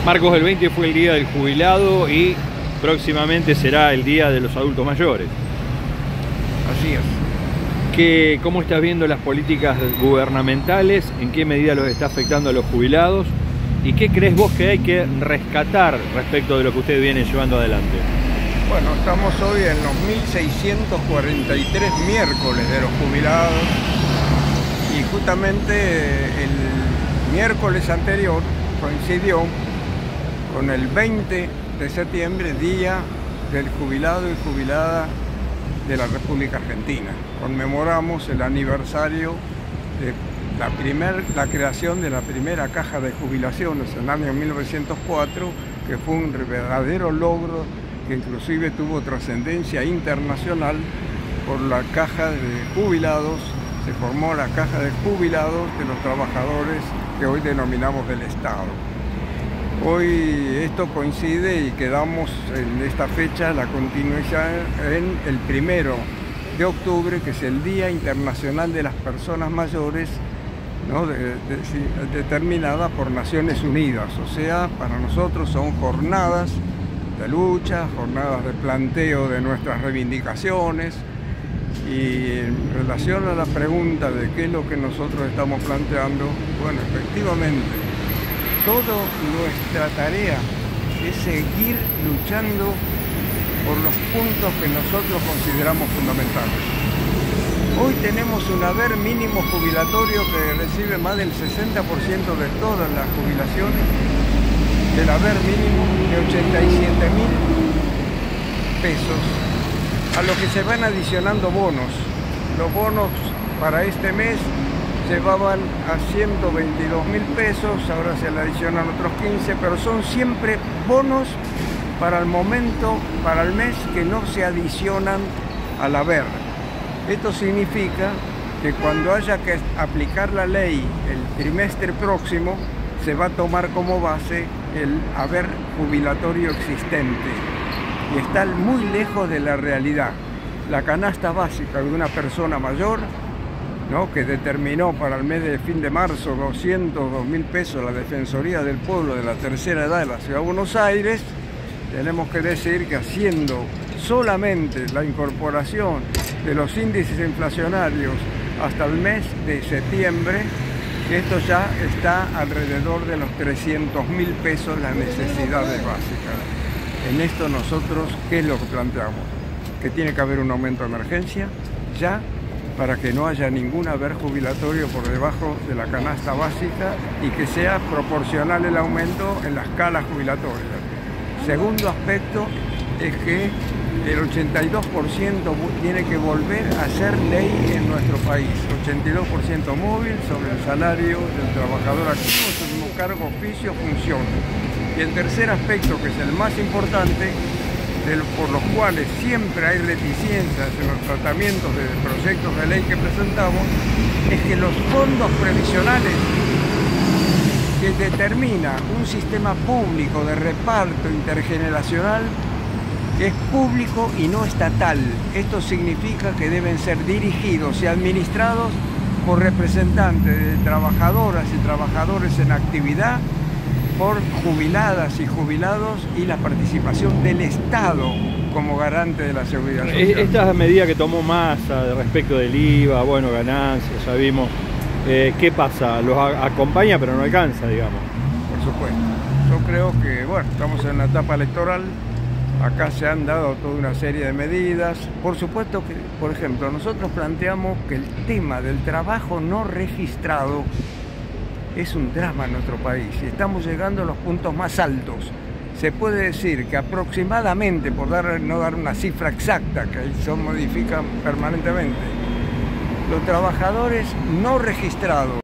Marcos, el 20 fue el día del jubilado y próximamente será el día de los adultos mayores. Así es. ¿Cómo estás viendo las políticas gubernamentales? ¿En qué medida los está afectando a los jubilados? ¿Y qué crees vos que hay que rescatar respecto de lo que usted viene llevando adelante? Bueno, estamos hoy en los 1643 miércoles de los jubilados y justamente el miércoles anterior coincidió con el 20 de septiembre, día del jubilado y jubilada de la República Argentina. Conmemoramos el aniversario de la creación de la primera caja de jubilaciones en el año 1904, que fue un verdadero logro que inclusive tuvo trascendencia internacional. Por la caja de jubilados se formó la caja de jubilados de los trabajadores que hoy denominamos del Estado. Hoy esto coincide y quedamos en esta fecha, la continuidad en el 1 de octubre, que es el Día Internacional de las Personas Mayores, ¿no? Determinada por Naciones Unidas. O sea, para nosotros son jornadas de lucha, jornadas de planteo de nuestras reivindicaciones. Y en relación a la pregunta de qué es lo que nosotros estamos planteando, bueno, efectivamente, toda nuestra tarea es seguir luchando por los puntos que nosotros consideramos fundamentales. Hoy tenemos un haber mínimo jubilatorio que recibe más del 60% de todas las jubilaciones, del haber mínimo de 87.000 pesos, a lo que se van adicionando bonos. Los bonos para este mes llevaban a 122.000 pesos, ahora se le adicionan otros 15, pero son siempre bonos para el momento, para el mes, que no se adicionan al haber. Esto significa que cuando haya que aplicar la ley el trimestre próximo, se va a tomar como base el haber jubilatorio existente y está muy lejos de la realidad. La canasta básica de una persona mayor, ¿no?, que determinó para el mes de fin de marzo 202.000 pesos la Defensoría del Pueblo de la tercera edad de la Ciudad de Buenos Aires, tenemos que decir que haciendo solamente la incorporación de los índices inflacionarios hasta el mes de septiembre, esto ya está alrededor de los 300.000 pesos las necesidades básicas. En esto nosotros, ¿qué es lo que planteamos? Que tiene que haber un aumento de emergencia ya, para que no haya ningún haber jubilatorio por debajo de la canasta básica y que sea proporcional el aumento en la escala jubilatoria. Segundo aspecto es que el 82% tiene que volver a ser ley en nuestro país. 82% móvil sobre el salario del trabajador activo, su mismo cargo, oficio, función. Y el tercer aspecto, que es el más importante, por los cuales siempre hay reticencias en los tratamientos de proyectos de ley que presentamos, es que los fondos previsionales que determina un sistema público de reparto intergeneracional es público y no estatal. Esto significa que deben ser dirigidos y administrados por representantes de trabajadoras y trabajadores en actividad, por jubiladas y jubilados, y la participación del Estado como garante de la seguridad social. Esta medida que tomó Massa respecto del IVA, bueno, ganancias, ya vimos, ¿qué pasa? Los acompaña pero no alcanza, digamos. Por supuesto. Yo creo que, bueno, estamos en la etapa electoral, acá se han dado toda una serie de medidas. Por supuesto que, por ejemplo, nosotros planteamos que el tema del trabajo no registrado es un drama en nuestro país y estamos llegando a los puntos más altos. Se puede decir que aproximadamente, por no dar una cifra exacta, que se modifican permanentemente, los trabajadores no registrados